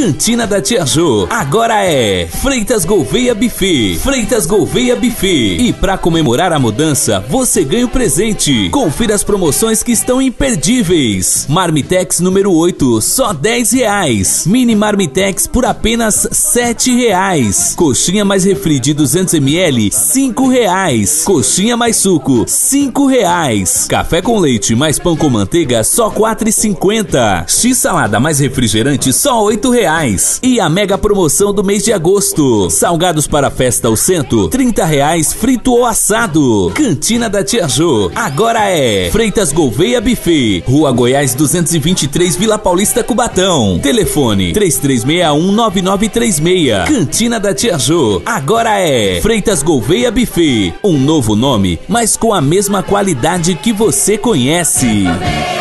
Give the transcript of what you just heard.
Cantina da Tia Jô, agora é Freitas Gouveia Buffet. Freitas Gouveia Buffet. E pra comemorar a mudança, você ganha o presente. Confira as promoções que estão imperdíveis. Marmitex número 8, só R$10. Mini Marmitex por apenas R$7. Coxinha mais refri de 200 ml, R$5. Coxinha mais suco, R$5. Café com leite mais pão com manteiga, só R$4,50. X salada mais refrigerante, só R$8. E a mega promoção do mês de agosto. Salgados para festa ao cento, R$30 frito ou assado. Cantina da Tia Jô, agora é Freitas Gouveia Buffet, Rua Goiás 223, Vila Paulista, Cubatão. Telefone 33619936. Cantina da Tia Jô, agora é Freitas Gouveia Buffet. Um novo nome, mas com a mesma qualidade que você conhece.